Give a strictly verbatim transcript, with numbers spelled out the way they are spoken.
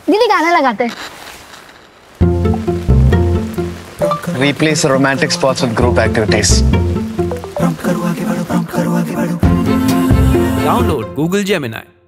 दीदी गाना लगाते। Replace the romantic spots with group activities. Download Google Gemini.